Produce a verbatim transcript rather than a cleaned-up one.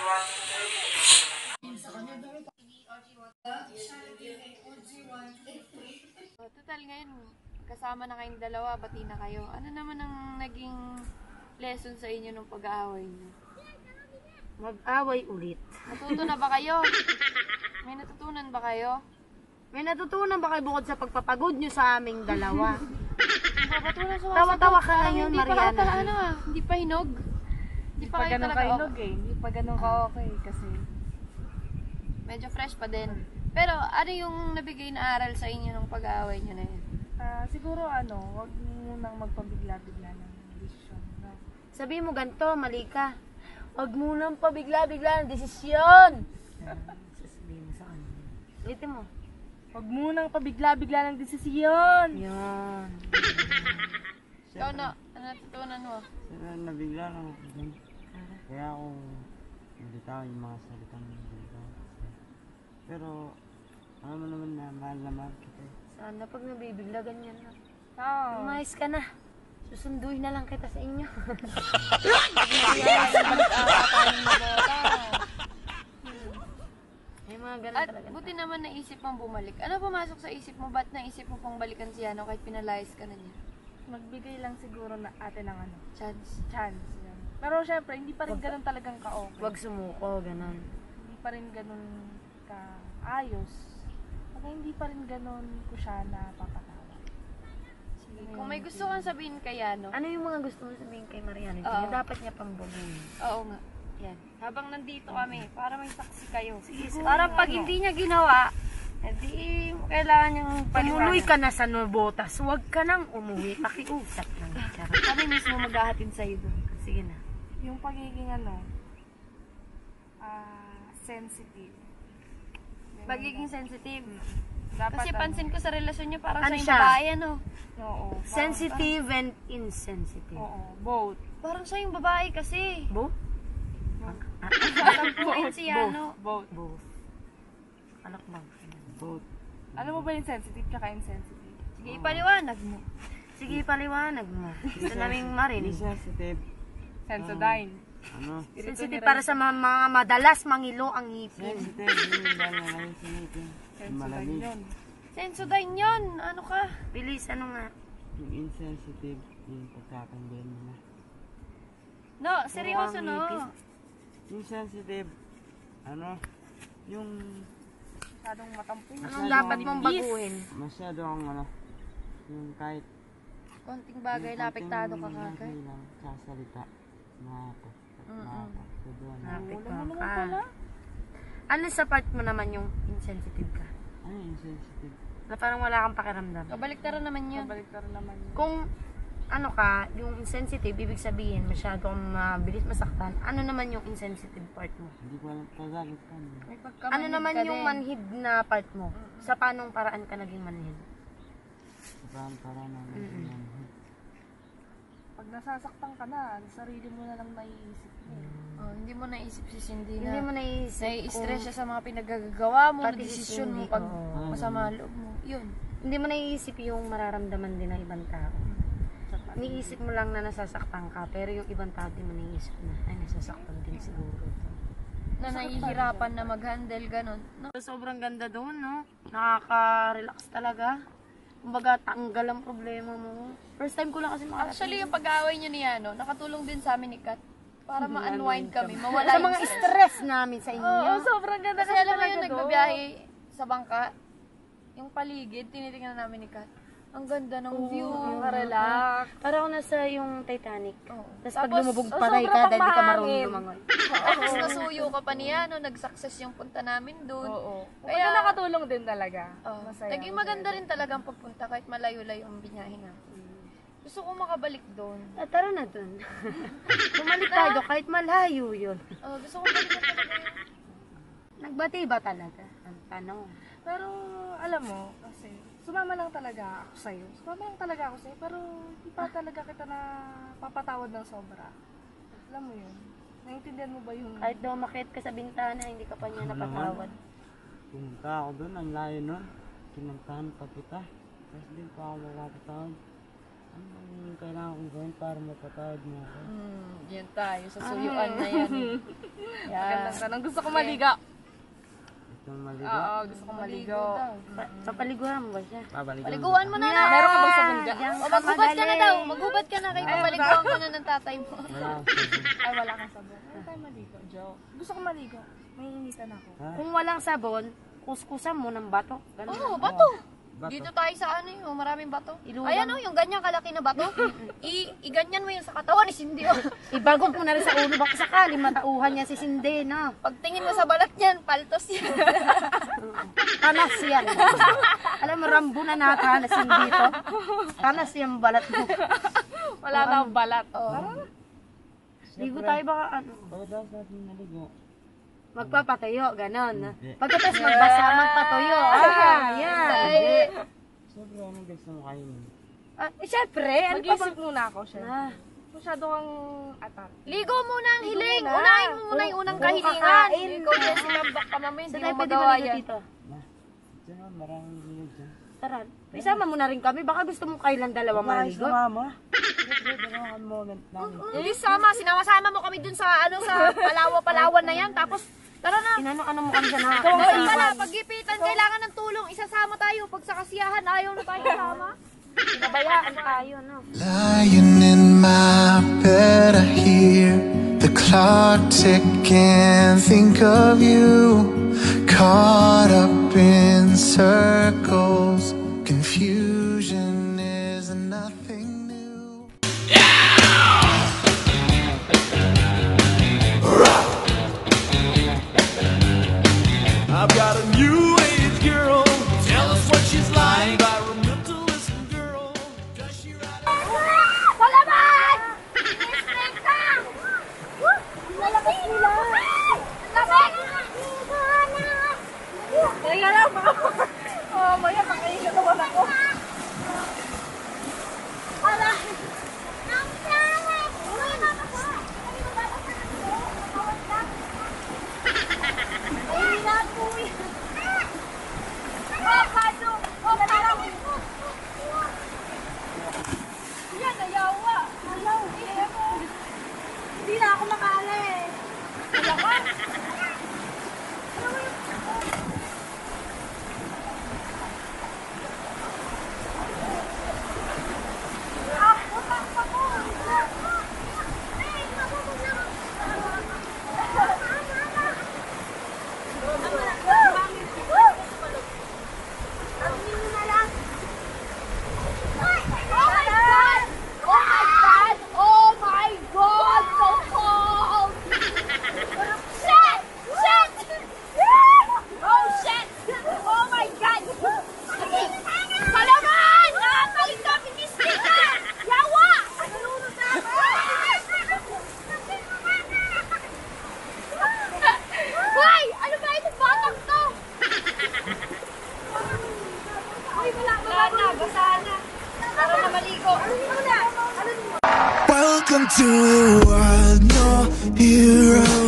Total ngayon, kasama na kayong dalawa, bati na kayo. Ano naman ang naging lesson sa inyo nung pag-aaway niyo? Mag-away ulit. Natuto na ba kayo? May natutunan ba kayo? May natutunan ba kayo bukod sa pagpapagod nyo sa aming dalawa? Tawa-tawa ka ngayon, Mariana. Mariana. Hindi pa ano ah, hindi pa hinog. Hindi pa, pa kayo ganun talaga ka-hinog okay. eh. Hindi pa ganun ka okay kasi medyo fresh pa din. Pero ano yung nabigay na aral sa inyo nung pag-aaway nyo na yun? uh, siguro ano, wag munang magpabigla-bigla ng desisyon. No? Sabihin mo ganito, mali ka. Huwag mo nang pabigla-bigla ng desisyon. Sasabihin mo sa kanya. Ulitin mo. Huwag munang pabigla-bigla ng desisyon. Yan. Ikaw na, ano natutunan mo? Sila nabigla lang ako dun. Kaya ako nalitaw yung mga salitang nabigla. Pero alam mo naman na mahal na mahal kita. Sana pag nabibigla ganyan na. Oo. Umayos ka na. Susunduin na lang kita sa inyo. Ay mga ganun At talaga. buti naman naisip mong bumalik. Ano pumasok sa isip mo? Ba't naisip mo pang balikan si Ano kahit pinalayas ka na niya? Magbigay lang siguro na ate ng ano, Chance. chance. Yan. Pero syempre, hindi pa rin ganun talagang ka-okay. Huwag sumuko, ganun. Hindi pa rin ganun ka-ayos. Pag hindi pa rin ganun ko siya na papatawad. Sige. Kung may gusto kang sabihin kay Ano, Ano yung mga gusto mo sabihin kay Mariana? Oo. Yung dapat niya pang baguhin. oo nga. Yan. Habang nandito kami, para may saksi kayo. Sige, Para pag hindi niya ginawa, edi kailangan niyang tumuloy ka na sa Nobotas. Huwag ka nang umuwi. Pakiusap lang. Charot. Kami mismo maghahatid sa'yo doon. Sige na. Yung pagiging ano, ah, sensitive. Pagiging sensitive. Dapat Kasi pansin ko sa relasyon niyo parang Ano sa siya? babae, ano? Oo. Sensitive and insensitive. Oo, both. Parang siya yung babae kasi. Both? Parang point si Ano. Both. Both. Anak bang? Both. Alam mo ba yung sensitive tsaka insensitive? Sige, ipaliwanag mo. Sige, paliwanag mo. Gusto naming Hindi marinig. sensitive. Sensodyne. Ano? Sensitive para sa mga, mga madalas mangilo ang ngipin. Sensitive. Hindi dahil na lang yung sinitin. Sensodyne Malamig. yun. Sensodyne yun. Ano ka? Bilis, ano nga? Yung insensitive, yung pagkakambihan mo na. No, seryoso Ang no. ngipin. Yung sensitive, ano? Yung Masyadong matampo. Anong dapat mong baguhin? masyado ang ano, yung kahit Konting bagay, yung napektado ka konting kagad. bagay lang sa salita, nakaka, Mm-mm. nakaka, Napit Wala mo mo ka. naman pala. Ano sa part mo naman yung insensitive ka? ano yung sensitive? Na parang wala kang pakiramdam. Kabaliktaran naman yun. Kabalik ka rin naman yun. Kung ano ka, yung insensitive, ibig sabihin masyado kang mabilis masaktan. Ano naman yung insensitive part mo? Hindi ko alam kagalit ka. May Ano pagkamanhid naman ka yung din. manhid na part mo? Sa panong paraan ka naging manhid? Parang parang ng Mm-mm. Pag nasasaktan ka na, sarili mo na lang naiisip mo. Oh, hindi mo naisip si Cindy na. Hindi mo naisip Nai-stress kung- siya sa mga pinagagawa mo, na Pati si desisyon mo Cindy, pag oo. masama loob mo. Yun. Hindi mo naiisip yung mararamdaman din ng ibang tao. Niisip mo lang na nasasaktan ka, pero yung ibang tao di mo naiisip na, ay nasasaktan din siguro to. Na nahihirapan na mag-handle, ganun. No? Sobrang ganda doon, no? Nakaka-relax talaga. Kumbaga, tanggal ang problema mo. First time ko lang kasi makarating. Actually, yung pag-aaway nyo ni Ano, nakatulong din sa amin ni Kat. Para ma-unwind kami, mawala sa yung mga stress. stress namin sa inyo. Oo, sobrang ganda Kasi kasi alam mo talaga yun, doon. nagbabiyahe sa bangka, yung paligid, tinitingnan namin ni Kat. Ang ganda ng view. Relax. Parang nasa yung Titanic. Oo. Tapos pag Tapos, lumubog oh, patay sobra ka pang dahil di ka marunong mahangin. lumangoy. Tapos nasuyo ka pa niya, no? Nag-success yung punta namin doon. Oo. Kaya- Kaya nakatulong din talaga. Oh, Masaya. naging maganda rin talaga ang pagpunta kahit malayo-layo ang binyahe namin. Gusto ko makabalik doon. Ah, tara na dun. Bumalik tayo kahit malayo yun. Oh, gusto ko balikan talaga yun. Nagbati ba talaga? Ang tanong. Pero, alam mo, kasi, sumama lang talaga ako sa'yo. Sumama lang talaga ako sa'yo, pero hindi pa talaga kita na papatawad ng sobra. Alam mo yun? Naiintindihan mo ba yung... Kahit daw makit ka sa bintana, hindi ka pa niya napatawad. Pumunta ako doon, ang layo nun. Kinantahan pa kita. Tapos din pa ako makapatawad. Ano yung kailangan kong gawin para mapatawad mo ako? Hmm, yan tayo sa suyuan na yan. Magandang tanong. Gusto ko maligo. Itong maligo. Oo, gusto ko maligo. Pa- Papaliguan mo ba siya? Babalikan. Paliguan mo na na. Meron ka bang sabon dyan? Diyan O ka maghubad ka na magaling. daw. Maghubad ka na kayo. Papaliguan ka na ng tatay mo. Wala akong sabon. Ay, wala kang sabon. Ay, tayo maligo. Joke. Gusto ko maligo. May initan ako. Ha? Kung walang sabon, kuskusan mo ng bato. Ganun. Oo, bato. Bato. Dito tayo sa ano yung maraming bato. Iluwang. Ayan o, yung ganyan kalaki na bato. I, iganyan mo yun sa katawan ni Cindy o. Ibagong mo na rin sa ulo. Baka sakali matauhan niya si Cindy, no? Pagtingin mo sa balat niyan, paltos yan. Tanas yan. Alam mo, rambo na nakanas Cindy to. Tanas yung balat mo. Wala na akong balat. Oh. Ligo tayo baka ano. Pagkatapos natin naligo. Magpapatayo, ganon. Hindi. Pagkatapos magbasa, magpatayo. Ah, yan. Ay, Siyempre, anong gusto mo kainin? Ah, eh, syempre, ano pa bang... Mag-isip muna ako, siya. Ah, Masyado kang atar. ligo muna ang hiling. muna. Unahin mo muna yung unang Oo, kahilingan. kakain. Ikaw yan sinambak ka mamaya, sa hindi tayo mo pwede magawa maligo yan. dito. Ma, diyan maraming ligo dyan. Tara, isama mo na rin kami. Baka gusto mo kailan dalawa maligo. mama. Siyempre, dalawa moment namin. Hindi sama, sinama-sama mo kami dun sa ano sa Palawa-Palawan na yan. Tapos, tara na. Inano-ano mo kami sa Ikaw nakakasama. pala, paggipitan, kailangan ng tulong. Isasama tayo. Pag sa kasiyahan, ayaw na tayo sama. Pinabayaan tayo, no? Lying in my bed, I hear the clock ticking. Think of you, caught up in circles. Confusion is nothing new. I've got a new age girl. Tell us what she's like. Environmentalist girl. Does she ride? Salamat! Mister ka! Lalabas nila! Lamig! Kaya lang, baka... Oh, maya, makaingat naman ako. Ala! Ang sarap! Uy, mama ko! Ay, naku! Ah, kaso! Oh, parang... Yan, nayawa! Ayaw! Hindi na ako makala eh! Wala ka? Ano mo yung... Ah, utang pa ko! Ay, mabubog na ako! Oh my God! Oh my God! So cold! Shit! Shit! Oh shit! Oh my God! Salaman! Nakakalig ka! Pinistik ka! Yawa! Nalunod na ako! Hoy! Ano ba itong batang to? Hoy, wala, wala na. Basa na. Para na maligo. Ano mo na? Ano mo? Welcome to the world, no hero.